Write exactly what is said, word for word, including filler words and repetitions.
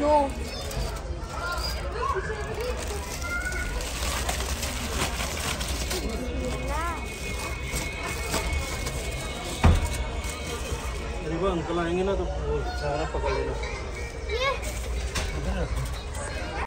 No. Uncle आएंगे ना तो वो सारा पकड़ लेना।